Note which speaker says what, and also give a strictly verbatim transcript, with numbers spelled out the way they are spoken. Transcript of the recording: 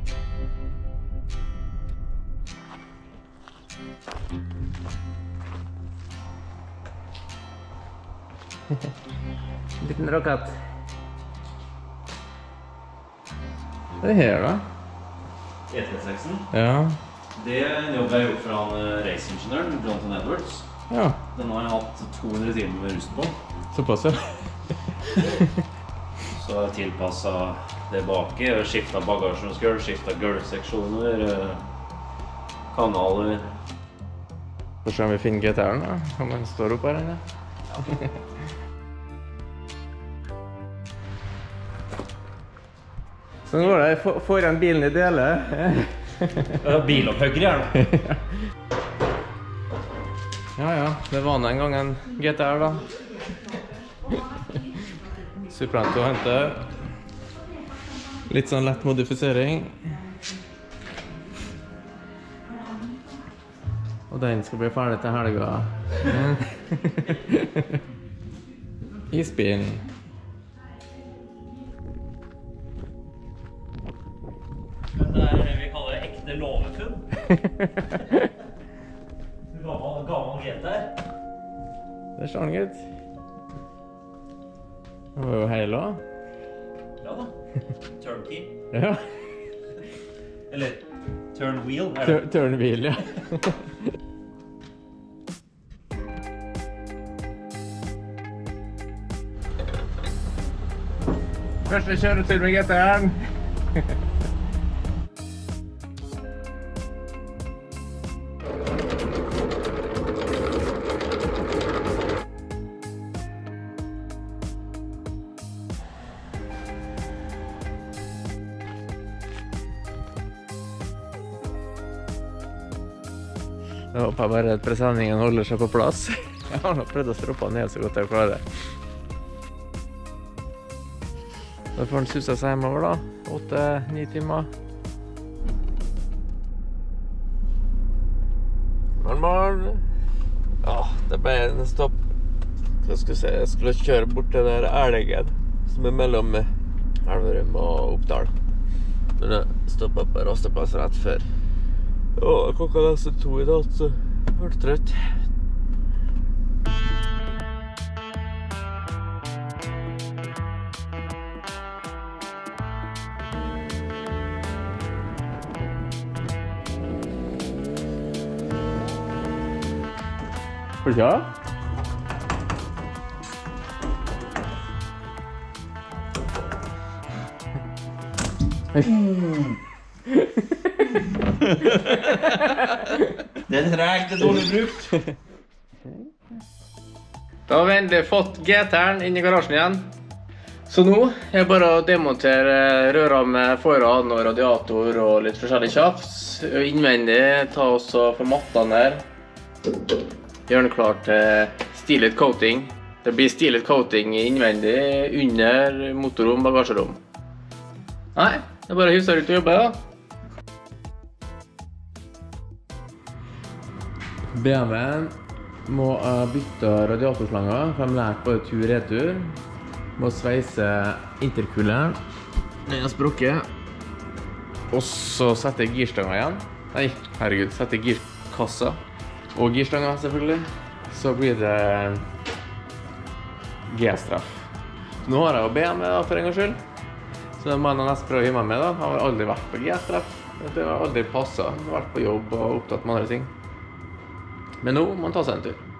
Speaker 1: Liten rakett. Hva er det her da?
Speaker 2: E trettiseks.
Speaker 1: Ja.
Speaker 2: Det er en jobb jeg har gjort for han raceingeniøren, Jonathan Edwards.
Speaker 1: Ja.
Speaker 2: Den har jeg hatt to hundre timer med rust på.
Speaker 1: Såpass, ja.
Speaker 2: Så jeg har tilpasset det baki, skiftet bagasjensgulv, skiftet gulvseksjoner, kanaler.
Speaker 1: Får se om vi finner G T R-en da, om den står opp her inne. Ja. Så nå går det foran bilen i deler.
Speaker 2: Bilopphøggere her da.
Speaker 1: Ja, ja, det var en gang en G T R da. Superant å hente. Litt sånn lett modifisering. Og den skal bli ferdig til helga. Isbilen.
Speaker 2: Det er det vi kaller ekte låvefunn. Gammel, gammel G T R.
Speaker 1: Det er sånn, gutt. Det var jo heil også.
Speaker 2: Ja da. Turnkey.
Speaker 1: Ja.
Speaker 2: Eller turn wheel, er det?
Speaker 1: Turn wheel, ja. Første kjøretur med G T R-en. Jeg håper bare at presenningen holder seg på plass. Jeg har nok prøvd å stroppe ned så godt jeg klarer. Da får den suset seg hjemover da. åtte ni timer. Morgen, morgen. Ja, det ble en stopp. Hva skal jeg si? Jeg skulle kjøre bort til der Elgen, som er mellom Elverum og Oppdal. Men jeg stoppet på rasteplass rett før. Åh, klokka nesten to i dag, så jeg ble trøtt. Skal du ikke ha?
Speaker 2: Det er tregt, det er dårlig brukt.
Speaker 1: Da har vi endelig fått G T R-en inn i garasjen igjen. Så nå er det bare å demontere røra med foran og radiator og litt forskjellig tjafs. Innvendig, ta oss og få mattene der. Gjør den klar til stilet coating. Det blir stilet coating innvendig, under motorrom, bagasjerom. Nei, det er bare å hive seg ut og jobbe da. B M W-en må bytte radiatorslanger, for de lærte både tur og retur. Må sveise interkuleren. Den er sprukket. Og så sette girstanga igjen. Nei, herregud, sette girkassa. Og girstanga selvfølgelig. Så blir det G-straff. Nå har jeg jo B M W da, for en gang skyld. Så det må jeg nesten prøve å hive meg med da. Jeg har aldri vært på G-straff. Det har aldri passet. Jeg har vært på jobb og opptatt med andre ting. Men nå må man ta seg en tur.